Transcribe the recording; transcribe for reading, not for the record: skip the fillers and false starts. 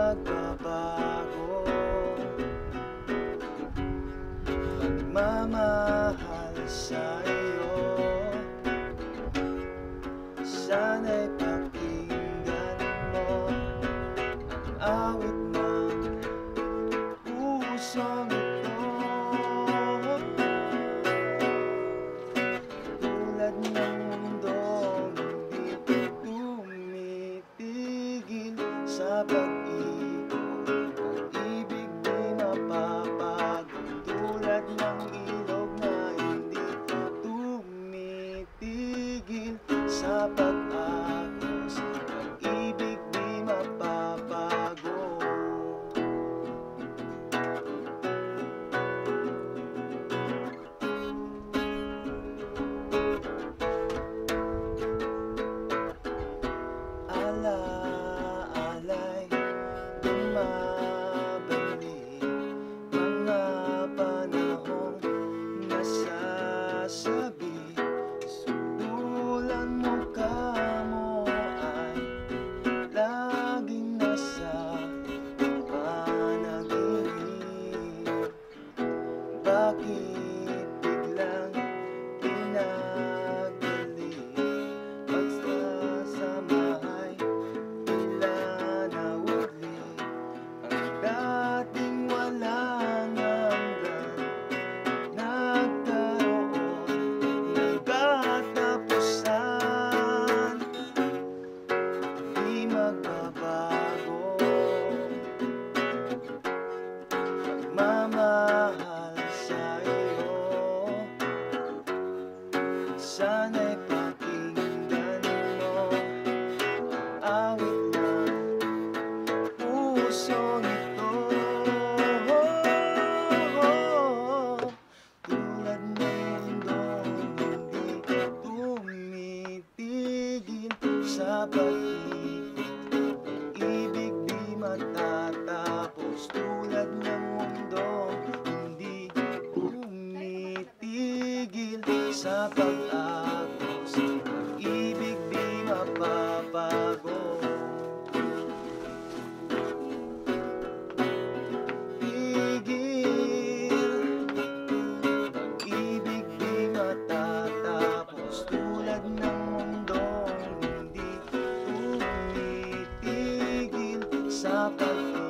magbabago. Pagmamahal sa iyo, sana'y pakinggan mo ang awit ng pusong ito. Tulad ng mundong hindi tumitigil sa pag-ikot, pag-ibig di mapapagod. Tulad ng ilog na hindi tumitigil sa pag-agos, pag-ibig di mapapago. Alaalay, bumabalik mga panahong nasasabi. Sudulan mo kamo ay laging nasa panaginip. Bakit biglang pinagaling? Pagsasamahay tila nawali ang dating walang hanggan. Nagkaroon ng katapusan, di magbabago. Pagmamahal sa iyo, sana'y pakinggan mo ang awit ng pusong ito. Tulad ng mundong hindi tumitigil sa pag-ikot, pag-ibig di matatapos. Tulad ng mundong hindi tumitigil sa pag-agos, pag-ibig di mapapago. Tigil, pag-ibig di matatapos. Tulad ng mundong hindi tumitigil sa pag-agos.